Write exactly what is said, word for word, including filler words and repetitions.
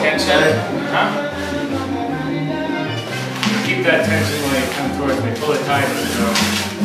tension. Huh? Keep that tension when you come towards me. Pull it tighter. So.